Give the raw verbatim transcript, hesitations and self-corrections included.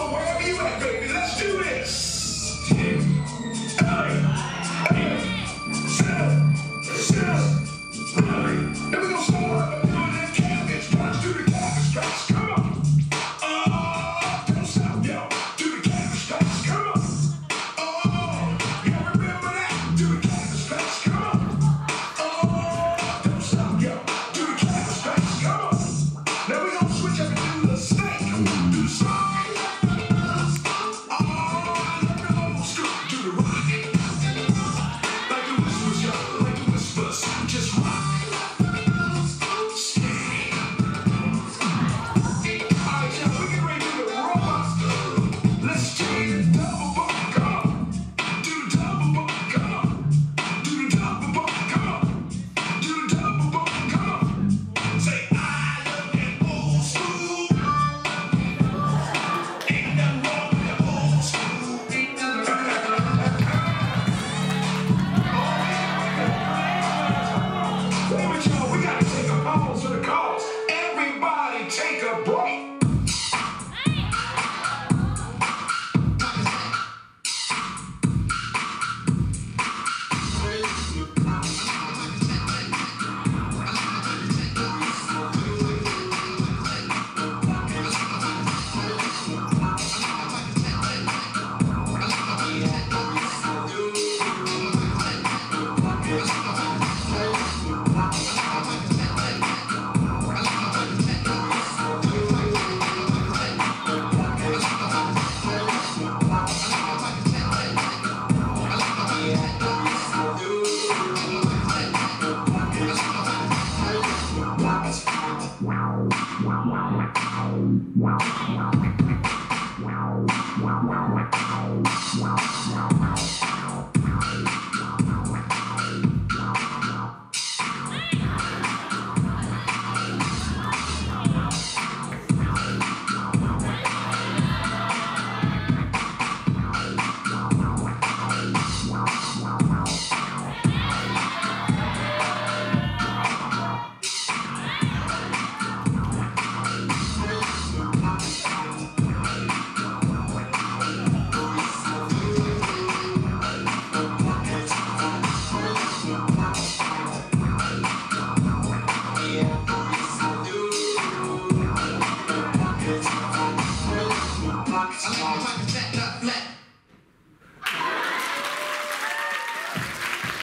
on, wherever you at, baby. Let's do this. Hey, hey, seven, seven, nine. And we're gonna start up doing that cabbage. Punch to the cabbage patch. Come on. Oh, don't stop, yo. Do the cabbage patch. Come on. Oh, you remember that? Do the cabbage patch. Come on. Oh, don't stop, yo. Do the cabbage patch. Come on. Now we're gonna switch up and do the snake. Do the snake. I'm like a fat, flat.